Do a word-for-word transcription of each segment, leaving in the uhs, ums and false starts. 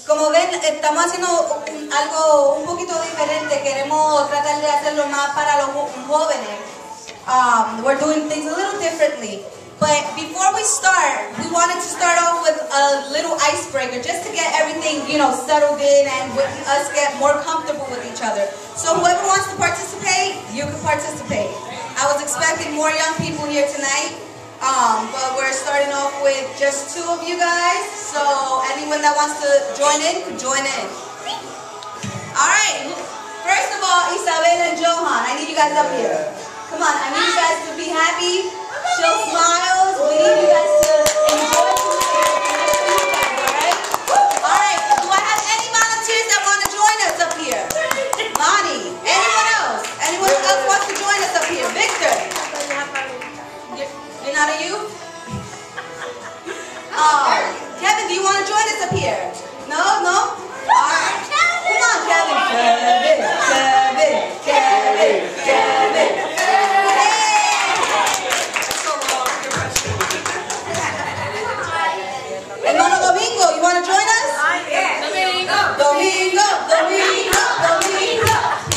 Como ven, estamos haciendo un, algo un poquito diferente. Queremos tratar de hacerlo más para los jóvenes. Um, we're doing things a little differently. But before we start, we wanted to start off with a little icebreaker just to get everything, you know, settled in and with us get more comfortable with each other. So whoever wants to participate, you can participate. I was expecting more young people here tonight. Um, but we're starting off with just two of you guys, so anyone that wants to join in, can join in. Alright, first of all, Isabel and Johan, I need you guys up here. Come on, I need you guys to be happy, show smiles, we need you guys to enjoy tonight, alright? Alright, do I have any volunteers that want to join us up here? Lonnie, anyone else? Anyone else wants to join us up here? Victor? You're not a youth? Oh, Kevin, do you want to join us up here? No? No? Alright. Come on, Kevin. Kevin, Kevin, Kevin, Kevin. Hey! Hermano Domingo, you want to join us? Domingo. Domingo, Domingo, Domingo.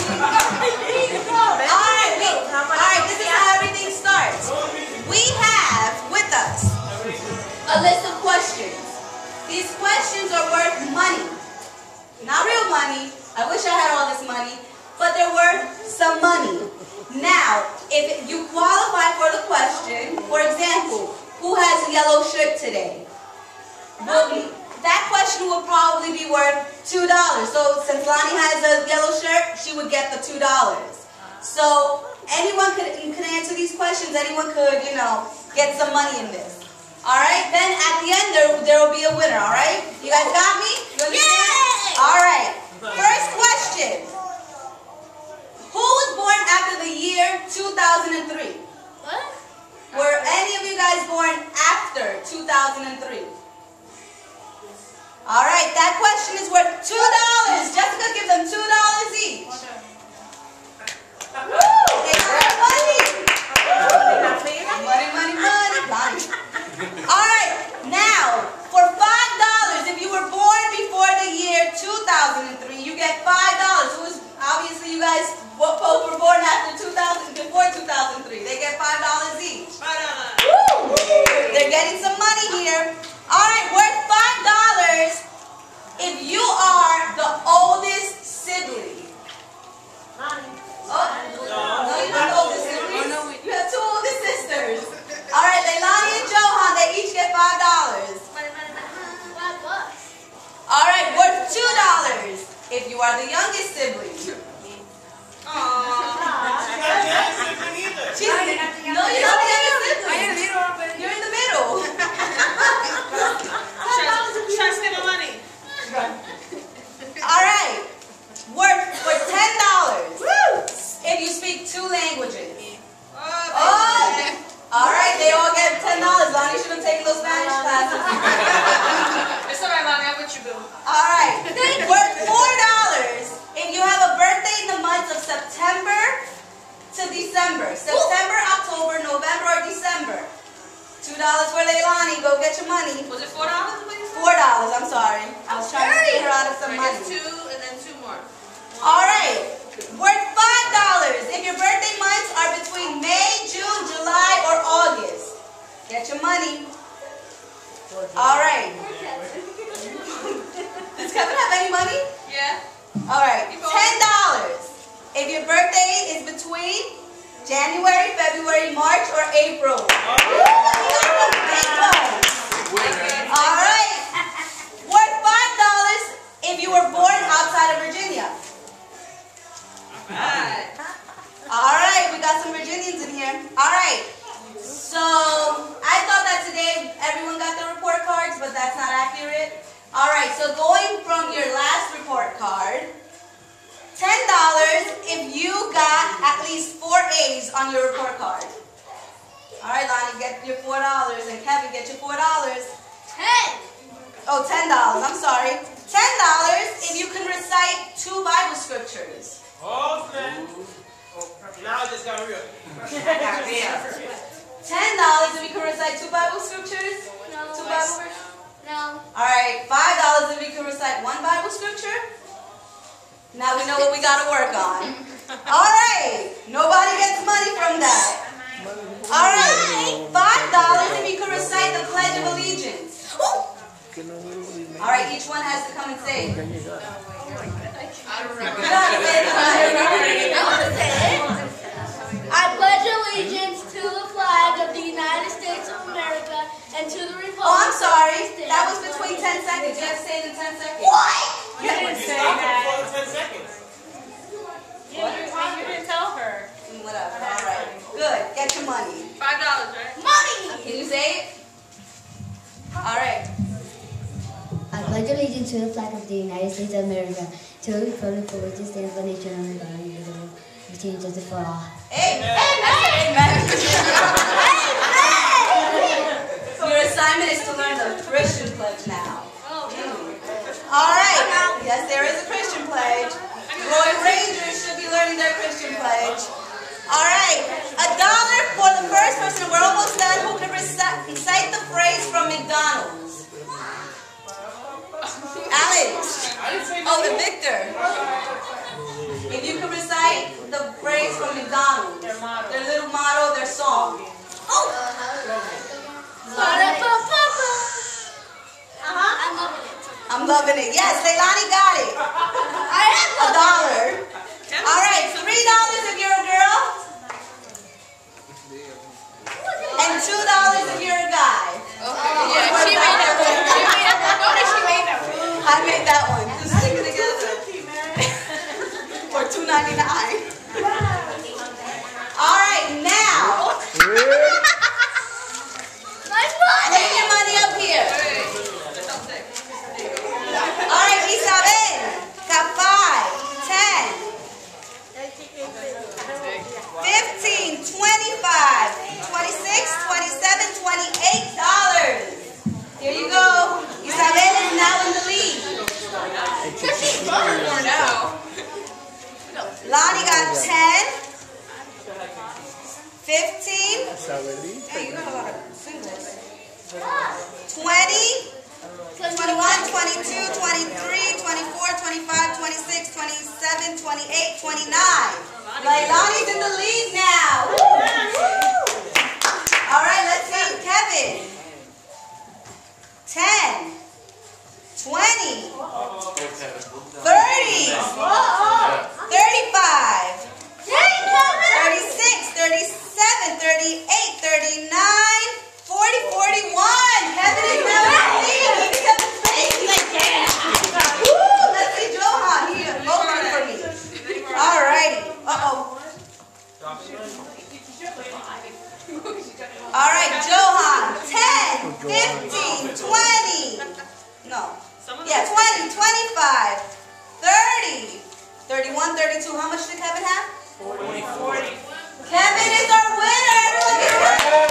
Alright, wait. Alright, this is how everything starts. We have with us a list of questions. These questions are worth money. Not real money. I wish I had all this money. But they're worth some money. Now, if you qualify for the question, for example, who has a yellow shirt today? Well, that question will probably be worth two dollars. So since Lonnie has a yellow shirt, she would get the two dollars. So anyone could, could answer these questions. Anyone could, you know, get some money in this. All right. Then at the end, there, there will be a winner. All right. You guys got me? You understand? All right. First question. Who was born after the year two thousand three? What? Were any of you guys born after two thousand three? All right. That question is worth two dollars. Jessica, give them two dollars each. Woo! They got money! Money, money, money, money. Alright, now, for five dollars, if you were born before the year two thousand three, you get five dollars. Who's, obviously, you guys both were born after two thousand, before two thousand three. They get five dollars each. Woo! They're getting some money here. Alright, worth five dollars if you are the oldest sibling. Oh, no, you're not the oldest siblings. You have two older sisters. All right, Leilani and Johan, they each get five dollars. All right, worth two dollars if you are the youngest sibling. Aww. She's, no, you're not the youngest sibling. You're in the middle. Try spending money. All right, worth for ten dollars. If you speak two languages. Oh, oh. All right, they all get ten dollars. Lonnie should have taken those Spanish classes. It's all right, Lonnie. I'm with you, Bill. All right, worth four dollars if you have a birthday in the months of September to December. September, October, November, or December. Two dollars for Leilani. Go get your money. Was it four dollars? Four dollars. I'm sorry. I was trying to get her out of some money. Two and then two more. All right. Worth five dollars if your birthday months are between May, June, July, or August. Get your money. All right. Does Kevin have any money? Yeah. All right. ten dollars if your birthday is between January, February, March, or April. All right. Worth five dollars if you were born outside of Virginia. Alright. Alright, we got some Virginians in here. Alright, so I thought that today everyone got their report cards, but that's not accurate. Alright, so going from your last report card, ten dollars if you got at least four A's on your report card. Alright, Lonnie, get your four dollars, and Kevin, get your four dollars. Ten. Oh, ten dollars, I'm sorry. ten dollars if you can recite two Bible scriptures. Okay. Now it just got real. Ten dollars if you can recite two Bible scriptures. No. Two Bible verses. No. All right. Five dollars if you can recite one Bible Now we know what we gotta work on. Alright, nobody gets money from that. Alright, five dollars if you could recite the Pledge of Allegiance. Alright, each one has to come and say. I don't remember. You gotta say it. I want to say it. I pledge allegiance to the flag of the United States of America and to the republic. Oh, I'm sorry. for which it That was stands, between ten seconds. You have to say it in ten seconds. What? You didn't say that. For ten seconds. Yeah, you, you didn't tell her. Mm, Whatever. Alright. Good. Get your money. Five dollars, right? Money! Can you say it? Alright. I pledge allegiance to the flag of the United States of America, to the republic for which it stands, one nation under God, indivisible, with justice for all. Amen. Amen. Your assignment is to learn the Christian pledge now. Alright. Yes, there is a Christian pledge. Roy Rangers should be learning their Christian pledge. Alright. A dollar for the first person. We're almost done. Who can recite, recite the phrase from McDonald's? Alex. I didn't say Oh, the Victor. If you can recite the phrase from McDonald's, Their motto. their little motto, their song. Oh! Ba-da-ba-ba-ba. Uh-huh. I'm loving it. I'm loving it. Yes, Leilani got it. I am A dollar. Kevin, All right, say three dollars if you're a girl, and two dollars if you're a guy. Yeah, she made that one. She made that one. Notice she made that one. I made that one. Just stick it together. For two ninety-nine. All right, now My money! bring your money up here. Hey, that's all sick. All right, Isabel, got five, ten, fifteen, twenty-five, twenty-six, twenty-seven, twenty-eight dollars. Here you go. Isabel is now in the lead. More now. Lonnie got ten, fifteen. Hey, you got a lot of fingers. twenty, twenty-one, twenty-two, twenty-three, twenty-four, twenty-five, twenty-six, twenty-seven, twenty-eight, twenty-nine. Leilani's in the lead now. Woo! All right, let's see. Kevin. ten, twenty, thirty, thirty-five, thirty-six, thirty-seven, thirty-eight, thirty-nine, forty, forty-one. Kevin is now in the lead. Kevin's baby. Woo! Let's see Johan here. Voting for me. All righty. Uh-oh. All right, Johan. ten, fifteen, twenty. No. Yeah, twenty, twenty-five, thirty, thirty-one, thirty-two. How much did Kevin have? forty, forty. Kevin is our winner. Everyone give Kevin.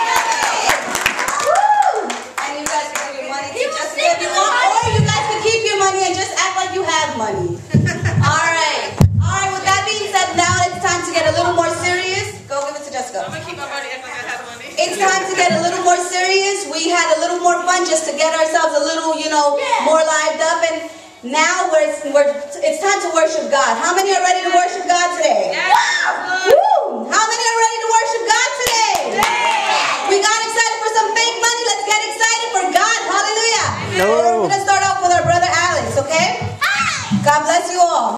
Woo! And you guys can give your money to Jessica if you want, or you guys can keep your money and just act like you have money. All right. All right, with that being said, now it's time to get a little more serious. Go give it to Jessica. I'm gonna keep my money acting like I have money. It's time to get a little more serious. We had a little more fun just to get ourselves a little, you know, more lived up. And now we're, we're, it's time to worship God. How many are ready to worship God today? Yes. Wow! Woo! How many are ready to worship God today? We got excited for some fake money. Let's get excited for God. Hallelujah. No. We're going to start off with our brother Alex, okay? God bless you all.